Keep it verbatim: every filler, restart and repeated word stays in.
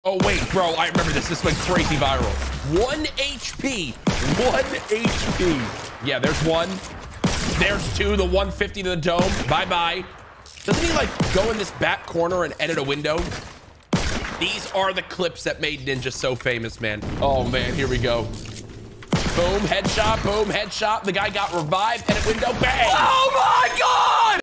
Oh, wait, bro, I remember this. This went crazy viral. One H P. One H P. Yeah, there's one. There's two. The one fifty to the dome. Bye-bye. Doesn't he, like, go in this back corner and edit a window? These are the clips that made Ninja so famous, man. Oh, man, here we go. Boom, headshot, boom, headshot. The guy got revived, edit window, bang. Oh, my God!